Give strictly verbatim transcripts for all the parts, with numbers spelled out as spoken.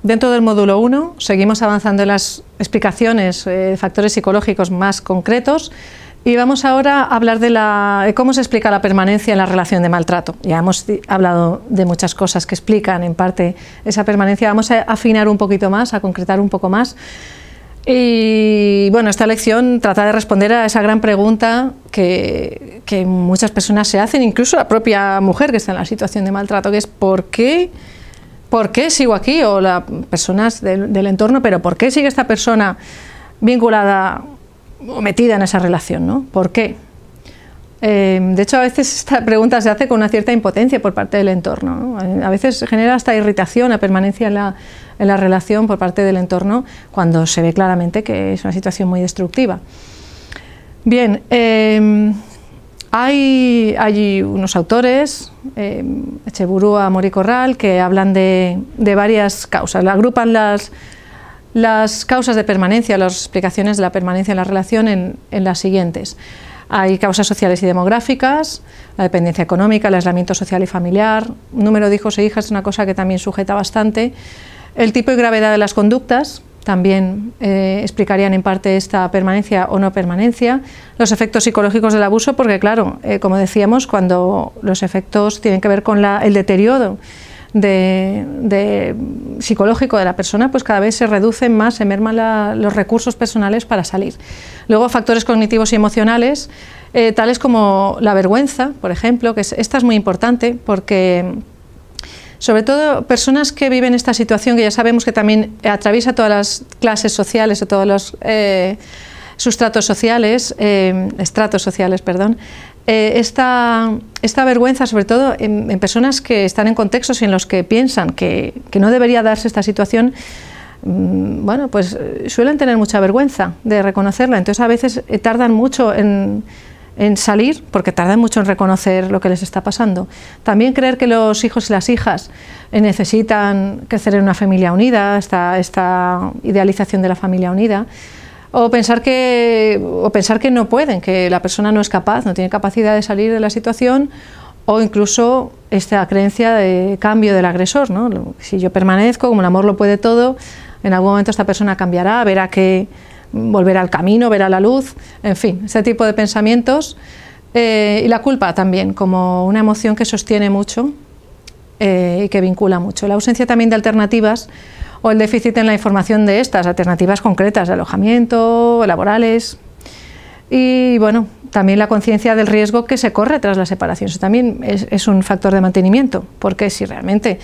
dentro del módulo uno seguimos avanzando en las explicaciones de eh, factores psicológicos más concretos y vamos ahora a hablar de, la, de cómo se explica la permanencia en la relación de maltrato. Ya hemos hablado de muchas cosas que explican en parte esa permanencia, vamos a afinar un poquito más, a concretar un poco más. Y bueno, esta lección trata de responder a esa gran pregunta que, que muchas personas se hacen, incluso la propia mujer que está en la situación de maltrato, que es ¿por qué, por qué sigo aquí? O las personas del, del entorno, pero ¿por qué sigue esta persona vinculada o metida en esa relación, ¿no? ¿Por qué? Eh, de hecho, a veces esta pregunta se hace con una cierta impotencia por parte del entorno, ¿no? A veces genera hasta irritación, la permanencia en la, en la relación por parte del entorno cuando se ve claramente que es una situación muy destructiva. Bien, eh, hay, hay unos autores, eh, Echeburúa, Mori Corral, que hablan de, de varias causas, agrupan las, las causas de permanencia, las explicaciones de la permanencia en la relación en, en las siguientes. Hay causas sociales y demográficas, la dependencia económica, el aislamiento social y familiar, número de hijos e hijas es una cosa que también sujeta bastante, el tipo y gravedad de las conductas también eh, explicarían en parte esta permanencia o no permanencia, los efectos psicológicos del abuso, porque claro, eh, como decíamos, cuando los efectos tienen que ver con la, el deterioro De, de psicológico de la persona, pues cada vez se reducen más, se merman la, los recursos personales para salir. Luego factores cognitivos y emocionales, eh, tales como la vergüenza, por ejemplo, que es, esta es muy importante porque sobre todo personas que viven esta situación, que ya sabemos que también atraviesa todas las clases sociales o todos los eh, sustratos sociales, eh, estratos sociales, perdón, Eh, esta, esta vergüenza, sobre todo en, en personas que están en contextos en los que piensan que, que no debería darse esta situación, mmm, bueno, pues suelen tener mucha vergüenza de reconocerla, entonces a veces eh, tardan mucho en, en salir, porque tardan mucho en reconocer lo que les está pasando. También creer que los hijos y las hijas eh, necesitan crecer en una familia unida, esta, esta idealización de la familia unida, O pensar, que, o pensar que no pueden, que la persona no es capaz, no tiene capacidad de salir de la situación, o incluso esta creencia de cambio del agresor, ¿no? Si yo permanezco, como el amor lo puede todo, en algún momento esta persona cambiará, verá que volverá al camino, verá la luz, en fin, ese tipo de pensamientos. Eh, y la culpa también, como una emoción que sostiene mucho eh, y que vincula mucho. La ausencia también de alternativas, o el déficit en la información de estas, alternativas concretas de alojamiento, laborales, y bueno, también la conciencia del riesgo que se corre tras la separación. Eso también es, es un factor de mantenimiento, porque si realmente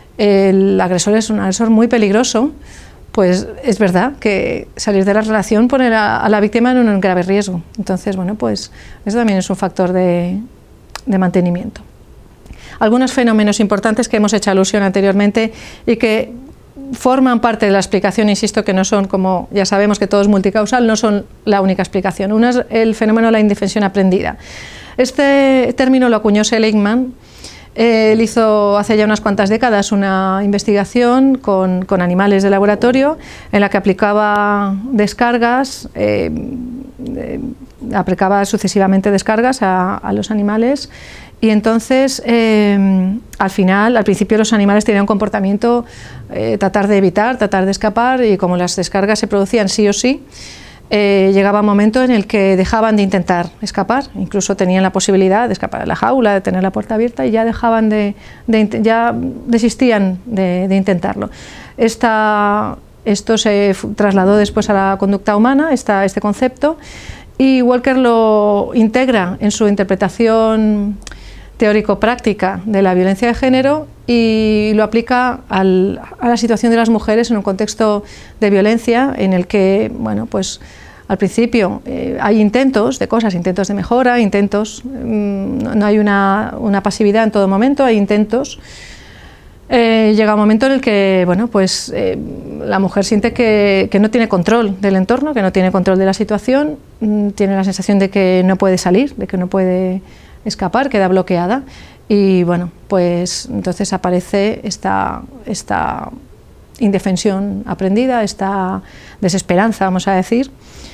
el agresor es un agresor muy peligroso, pues es verdad que salir de la relación pone a, a la víctima en un grave riesgo. Entonces, bueno, pues eso también es un factor de, de mantenimiento. Algunos fenómenos importantes que hemos hecho alusión anteriormente y que forman parte de la explicación, insisto, que no son, como ya sabemos que todo es multicausal, no son la única explicación. Una es el fenómeno de la indefensión aprendida. Este término lo acuñó Seligman. Él hizo hace ya unas cuantas décadas una investigación con, con animales de laboratorio en la que aplicaba descargas, eh, eh, aplicaba sucesivamente descargas a, a los animales. Y entonces, eh, al final, al principio los animales tenían un comportamiento, eh, tratar de evitar, tratar de escapar, y como las descargas se producían sí o sí, eh, llegaba un momento en el que dejaban de intentar escapar, incluso tenían la posibilidad de escapar de la jaula, de tener la puerta abierta, y ya dejaban de, de ya desistían de, de intentarlo. Esta, esto se trasladó después a la conducta humana, esta, este concepto, y Walker lo integra en su interpretación teórico-práctica de la violencia de género y lo aplica al, a la situación de las mujeres en un contexto de violencia en el que, bueno, pues al principio eh, hay intentos de cosas, intentos de mejora, intentos, mmm, no hay una, una pasividad en todo momento, hay intentos. Eh, llega un momento en el que, bueno, pues eh, la mujer siente que, que no tiene control del entorno, que no tiene control de la situación, mmm, tiene la sensación de que no puede salir, de que no puede escapar, queda bloqueada, y bueno, pues entonces aparece esta, esta indefensión aprendida, esta desesperanza, vamos a decir.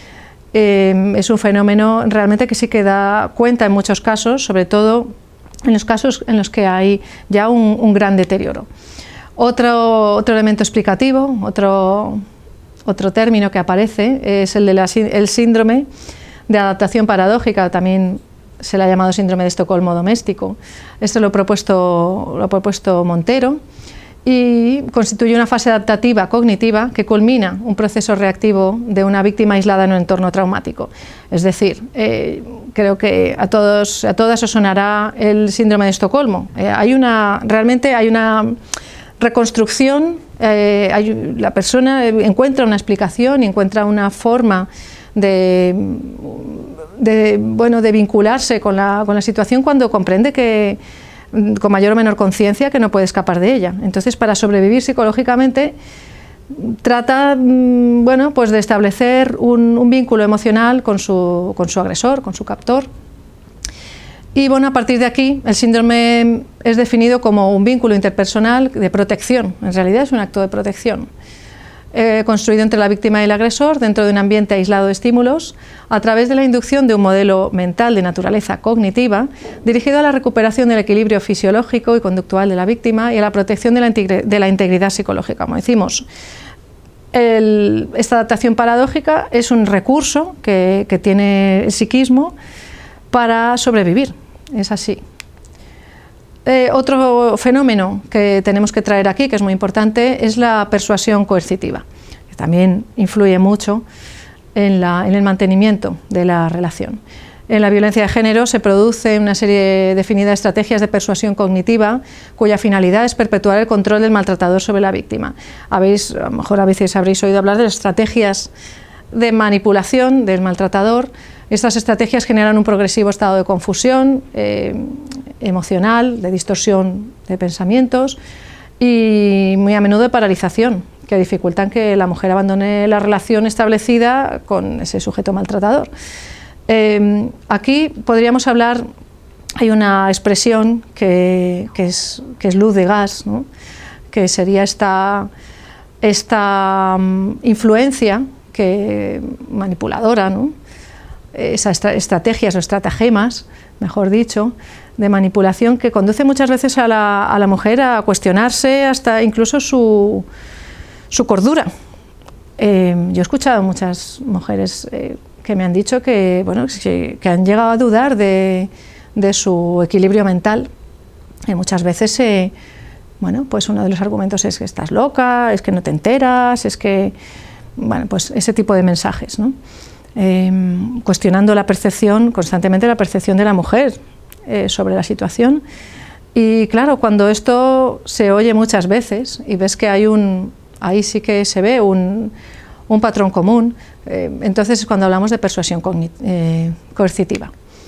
Eh, es un fenómeno realmente que sí que da cuenta en muchos casos, sobre todo en los casos en los que hay ya un, un gran deterioro. Otro, otro elemento explicativo, otro, otro término que aparece es el del síndrome de adaptación paradójica, también se le ha llamado síndrome de Estocolmo doméstico. Esto lo ha propuesto, lo ha propuesto Montero y constituye una fase adaptativa cognitiva que culmina un proceso reactivo de una víctima aislada en un entorno traumático. Es decir, eh, creo que a todos, a todas os sonará el síndrome de Estocolmo. Eh, hay una, realmente hay una reconstrucción, eh, hay, la persona encuentra una explicación y encuentra una forma de, de, bueno, de vincularse con la, con la situación cuando comprende que, con mayor o menor conciencia, que no puede escapar de ella. Entonces, para sobrevivir psicológicamente, trata bueno, pues de establecer un, un vínculo emocional con su, con su agresor, con su captor. Y bueno, a partir de aquí, el síndrome es definido como un vínculo interpersonal de protección. En realidad es un acto de protección, eh, construido entre la víctima y el agresor dentro de un ambiente aislado de estímulos, a través de la inducción de un modelo mental de naturaleza cognitiva dirigido a la recuperación del equilibrio fisiológico y conductual de la víctima y a la protección de la, de la integridad psicológica. Como decimos, el, esta adaptación paradójica es un recurso que, que tiene el psiquismo para sobrevivir. Es así. Eh, otro fenómeno que tenemos que traer aquí, que es muy importante, es la persuasión coercitiva, que también influye mucho en, la, en el mantenimiento de la relación. En la violencia de género se produce una serie definida de estrategias de persuasión cognitiva cuya finalidad es perpetuar el control del maltratador sobre la víctima. Habéis, a lo mejor a veces habréis oído hablar de las estrategias de manipulación del maltratador. Estas estrategias generan un progresivo estado de confusión eh, emocional, de distorsión de pensamientos y muy a menudo de paralización, que dificultan que la mujer abandone la relación establecida con ese sujeto maltratador. Eh, aquí podríamos hablar, hay una expresión que, que, es, que es luz de gas, ¿no? Que sería esta, esta um, influencia que, manipuladora, ¿no? Esas estra estrategias o estratagemas, mejor dicho, de manipulación que conduce muchas veces a la, a la mujer a cuestionarse hasta incluso su, su cordura. Eh, yo he escuchado muchas mujeres eh, que me han dicho que, bueno, que, que han llegado a dudar de, de su equilibrio mental. Y muchas veces, eh, bueno, pues uno de los argumentos es que estás loca, es que no te enteras, es que, bueno, pues ese tipo de mensajes, ¿no? Eh, cuestionando la percepción, constantemente la percepción de la mujer eh, sobre la situación. Y claro, cuando esto se oye muchas veces y ves que hay un, ahí sí que se ve un, un patrón común, eh, entonces es cuando hablamos de persuasión eh, coercitiva.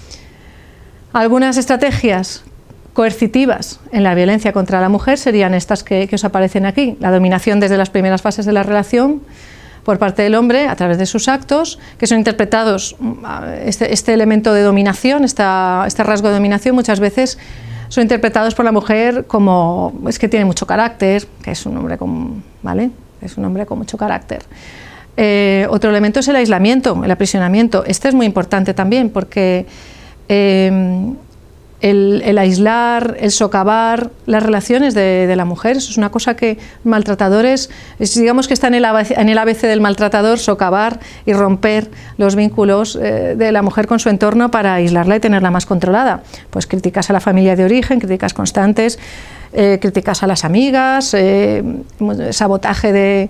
Algunas estrategias coercitivas en la violencia contra la mujer serían estas que, que os aparecen aquí: la dominación desde las primeras fases de la relación por parte del hombre a través de sus actos, que son interpretados, este, este elemento de dominación, esta, este rasgo de dominación muchas veces son interpretados por la mujer como es que tiene mucho carácter, que es un hombre con, ¿vale? Es un hombre con mucho carácter. Eh, otro elemento es el aislamiento, el aprisionamiento. Este es muy importante también porque eh, el, el aislar, el socavar las relaciones de, de la mujer, eso es una cosa que maltratadores, digamos que está en el, en el A B C del maltratador, socavar y romper los vínculos eh, de la mujer con su entorno para aislarla y tenerla más controlada. Pues críticas a la familia de origen, críticas constantes, eh, críticas a las amigas, eh, sabotaje de,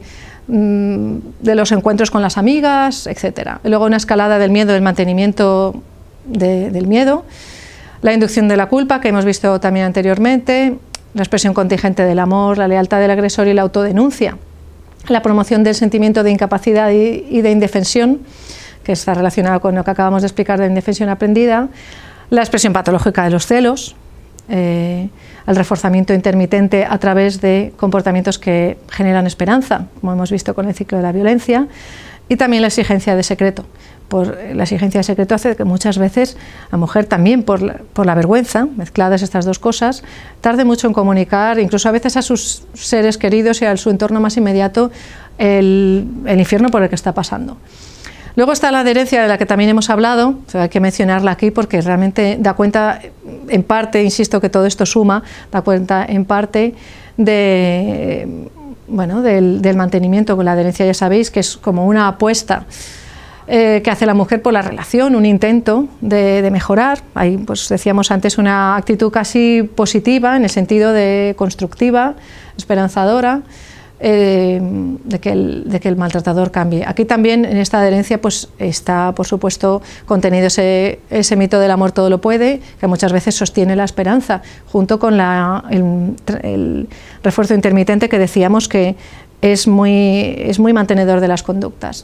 de los encuentros con las amigas, etcétera. Y luego una escalada del miedo, del mantenimiento de, del miedo. La inducción de la culpa, que hemos visto también anteriormente, la expresión contingente del amor, la lealtad del agresor y la autodenuncia, la promoción del sentimiento de incapacidad y, y de indefensión, que está relacionado con lo que acabamos de explicar de indefensión aprendida, la expresión patológica de los celos, eh, el reforzamiento intermitente a través de comportamientos que generan esperanza, como hemos visto con el ciclo de la violencia, y también la exigencia de secreto. Por la exigencia de secreto hace que muchas veces la mujer también por la, por la vergüenza, mezcladas estas dos cosas, tarde mucho en comunicar, incluso a veces a sus seres queridos y a su entorno más inmediato, el, el infierno por el que está pasando. Luego está la adherencia de la que también hemos hablado, o sea, hay que mencionarla aquí porque realmente da cuenta en parte, insisto que todo esto suma, da cuenta en parte de, bueno, del, del mantenimiento. Con la adherencia ya sabéis que es como una apuesta eh, que hace la mujer por la relación, un intento de, de mejorar. Hay, pues decíamos antes, una actitud casi positiva en el sentido de constructiva, esperanzadora, Eh, de, que el, de que el maltratador cambie. Aquí también en esta adherencia pues está por supuesto contenido ese, ese mito del amor todo lo puede, que muchas veces sostiene la esperanza, junto con la, el, el refuerzo intermitente que decíamos que es muy, es muy mantenedor de las conductas.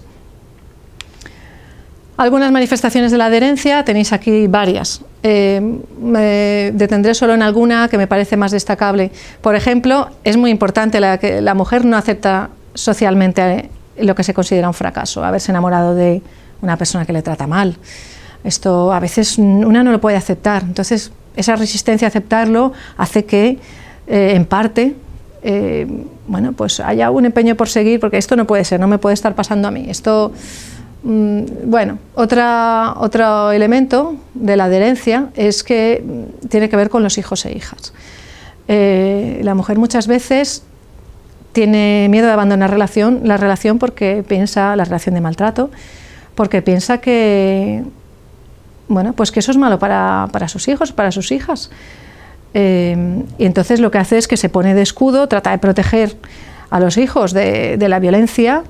Algunas manifestaciones de la adherencia, tenéis aquí varias. Eh, me detendré solo en alguna que me parece más destacable. Por ejemplo, es muy importante la, que la mujer no acepta socialmente lo que se considera un fracaso, haberse enamorado de una persona que le trata mal. Esto a veces una no lo puede aceptar, entonces esa resistencia a aceptarlo hace que, eh, en parte, eh, bueno, pues haya un empeño por seguir, porque esto no puede ser, no me puede estar pasando a mí. Esto Bueno, otra, otro elemento de la adherencia es que tiene que ver con los hijos e hijas. Eh, la mujer muchas veces tiene miedo de abandonar relación, la relación porque piensa, la relación de maltrato, porque piensa que, bueno, pues que eso es malo para, para sus hijos, para sus hijas. Eh, y entonces lo que hace es que se pone de escudo, trata de proteger a los hijos de, de la violencia,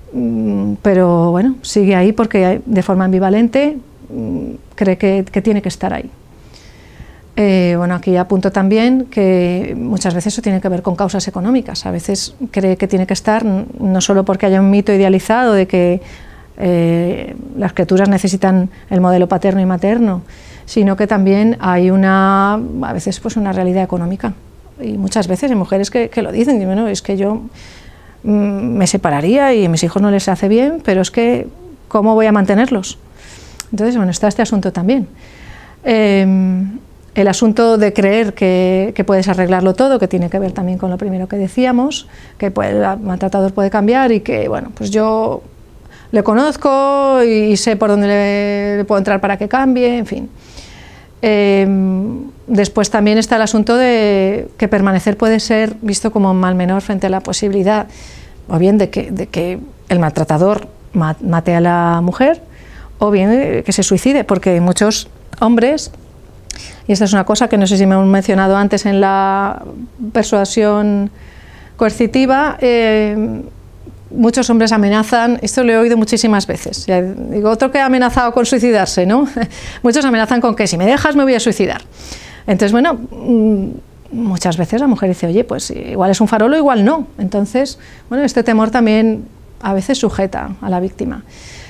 pero bueno, sigue ahí porque de forma ambivalente cree que, que tiene que estar ahí. Eh, bueno, aquí apunto también que muchas veces eso tiene que ver con causas económicas. A veces cree que tiene que estar no solo porque haya un mito idealizado de que eh, las criaturas necesitan el modelo paterno y materno, sino que también hay una, a veces pues una realidad económica. Y muchas veces hay mujeres que, que lo dicen, y bueno, es que yo me separaría y a mis hijos no les hace bien, pero es que ¿cómo voy a mantenerlos? Entonces, bueno, está este asunto también. Eh, el asunto de creer que, que puedes arreglarlo todo, que tiene que ver también con lo primero que decíamos, que puede, el maltratador puede cambiar y que, bueno, pues yo le conozco y sé por dónde le, le puedo entrar para que cambie, en fin. Eh, después también está el asunto de que permanecer puede ser visto como un mal menor frente a la posibilidad o bien de que, de que el maltratador mate a la mujer o bien que se suicide, porque muchos hombres, y esta es una cosa que no sé si me han mencionado antes en la persuasión coercitiva, eh, muchos hombres amenazan, esto lo he oído muchísimas veces, ya digo, otro que ha amenazado con suicidarse, ¿no? Muchos amenazan con que si me dejas me voy a suicidar. Entonces, bueno, muchas veces la mujer dice, oye, pues igual es un farol o igual no. Entonces, bueno, este temor también a veces sujeta a la víctima.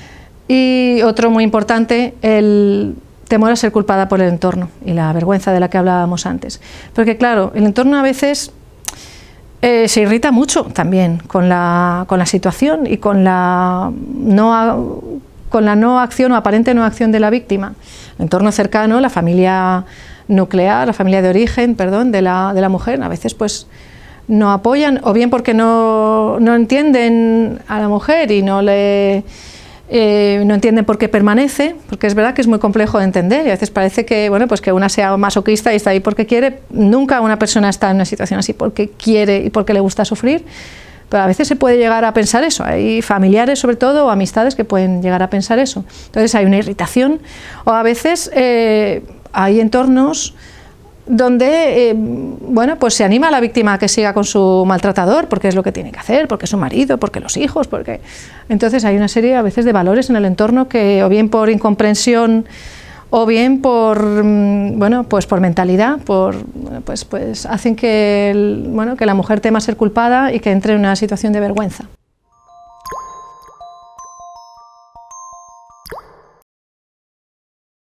Y otro muy importante, el temor a ser culpada por el entorno y la vergüenza de la que hablábamos antes. Porque claro, el entorno a veces Eh, se irrita mucho también con la, con la situación y con la, no, con la no acción o aparente no acción de la víctima. El entorno cercano, la familia nuclear, la familia de origen, perdón, de la, de la mujer, a veces pues no apoyan, o bien porque no, no entienden a la mujer y no le... Eh, no entienden por qué permanece, porque es verdad que es muy complejo de entender y a veces parece que, bueno, pues que una sea masoquista y está ahí porque quiere. Nunca una persona está en una situación así porque quiere y porque le gusta sufrir, pero a veces se puede llegar a pensar eso. Hay familiares sobre todo o amistades que pueden llegar a pensar eso. Entonces hay una irritación o a veces eh, hay entornos donde eh, bueno, pues se anima a la víctima a que siga con su maltratador porque es lo que tiene que hacer, porque es su marido, porque los hijos, porque... Entonces hay una serie a veces de valores en el entorno que o bien por incomprensión o bien por, bueno, pues por mentalidad, por, pues, pues hacen que, el, bueno, que la mujer tema ser culpada y que entre en una situación de vergüenza.